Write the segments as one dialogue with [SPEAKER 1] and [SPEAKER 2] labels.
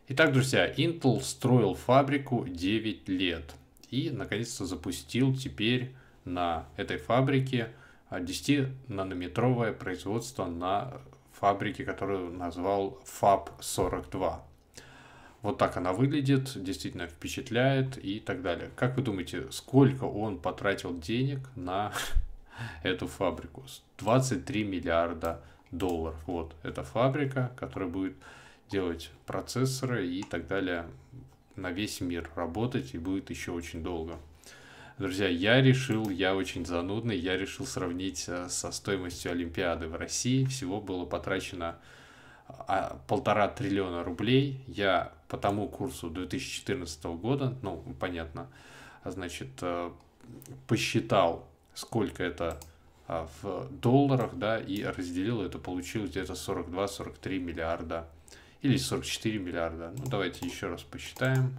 [SPEAKER 1] Итак, друзья, Intel строил фабрику 9 лет и наконец-то запустил теперь на этой фабрике 10-нанометровое производство на фабрике, которую назвал FAB42. Вот так она выглядит, действительно впечатляет и так далее. Как вы думаете, сколько он потратил денег на эту фабрику? 23 миллиарда долларов. Вот эта фабрика, которая будет делать процессоры и так далее на весь мир работать и будет еще очень долго. Друзья, я очень занудный, я решил сравнить со стоимостью Олимпиады в России. Всего было потрачено 1,5 триллиона рублей. Я по тому курсу 2014 года, ну, понятно, значит, посчитал, сколько это в долларах, да, и разделил это, получилось где-то 42-43 миллиарда или 44 миллиарда. Ну, давайте еще раз посчитаем.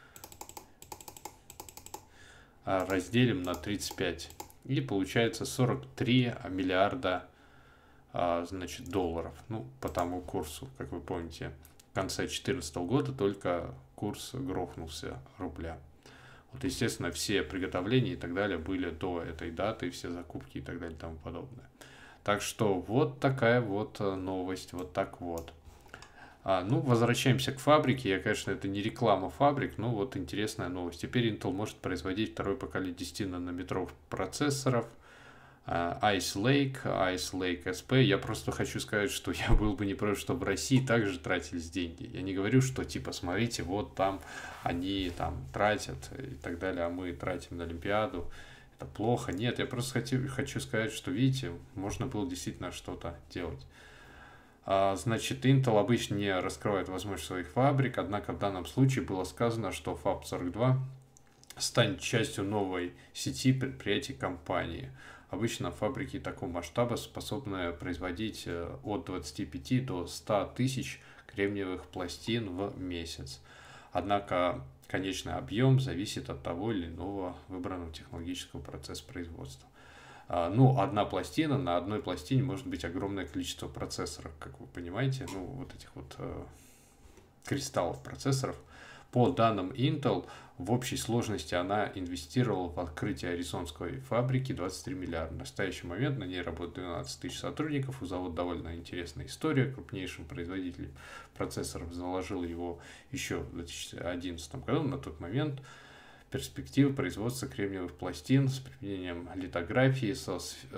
[SPEAKER 1] Разделим на 35. И получается 43 миллиарда, значит, долларов. Ну, по тому курсу, как вы помните, в конце 2014 года только курс грохнулся рубля. Вот, естественно, все приготовления и так далее были до этой даты, все закупки и так далее и тому подобное. Так что вот такая вот новость, вот так вот. Ну, возвращаемся к фабрике. Я, конечно, это не реклама фабрик, но вот интересная новость. Теперь Intel может производить второе поколение 10-нанометровых процессоров. Ice Lake SP. Я просто хочу сказать, что я был бы не против, чтобы в России также тратились деньги. Я не говорю, что типа, смотрите, вот там они там тратят и так далее, а мы тратим на Олимпиаду. Это плохо. Нет, я просто хочу сказать, что, видите, можно было действительно что-то делать. Значит, Intel обычно не раскрывает возможность своих фабрик, однако в данном случае было сказано, что FAB42 станет частью новой сети предприятий компании. Обычно фабрики такого масштаба способны производить от 25 до 100 тысяч кремниевых пластин в месяц. Однако конечный объем зависит от того или иного выбранного технологического процесса производства. Ну, одна пластина, на одной пластине может быть огромное количество процессоров, как вы понимаете, ну, вот этих вот кристаллов процессоров. По данным Intel, в общей сложности она инвестировала в открытие аризонской фабрики 23 миллиарда. В настоящий момент на ней работает 12 тысяч сотрудников. У завода довольно интересная история. Крупнейшим производителем процессоров заложил его еще в 2011 году. На тот момент перспективы производства кремниевых пластин с применением литографии со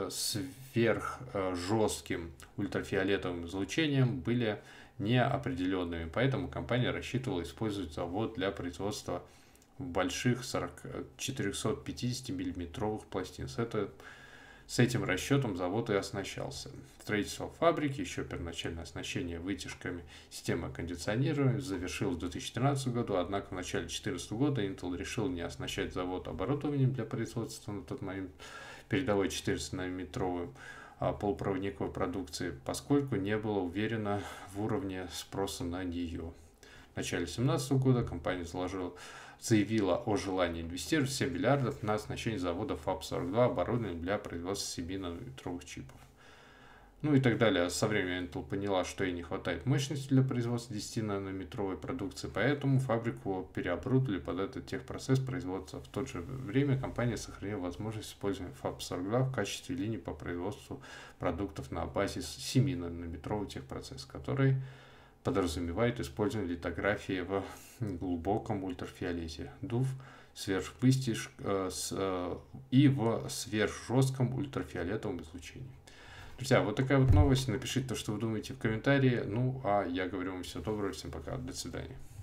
[SPEAKER 1] сверхжестким ультрафиолетовым излучением были неопределенными, поэтому компания рассчитывала использовать завод для производства больших 450 миллиметровых пластин. С этим расчетом завод и оснащался. Строительство фабрики, еще первоначальное оснащение вытяжками системы кондиционирования завершилось в 2013 году, однако в начале 2014 года Intel решил не оснащать завод оборудованием для производства на тот момент передовой 400-нанометровой полупроводниковой продукции, поскольку не было уверено в уровне спроса на нее. В начале 2017 года компания заявила о желании инвестировать 7 миллиардов на оснащение завода FAB42 оборудованием для производства 7-нанометровых чипов. Ну и так далее. Со временем Intel поняла, что ей не хватает мощности для производства 10-нанометровой продукции, поэтому фабрику переоборудовали под этот техпроцесс производства. В то же время компания сохранила возможность использования FAB42 в качестве линии по производству продуктов на базе 7-нанометрового техпроцесса, который подразумевает использование литографии в глубоком ультрафиолете, ДУВ, сверхбыстишь и в сверхжестком ультрафиолетовом излучении. Друзья, вот такая вот новость. Напишите то, что вы думаете в комментарии. Ну, а я говорю вам всего доброго, всем пока, до свидания.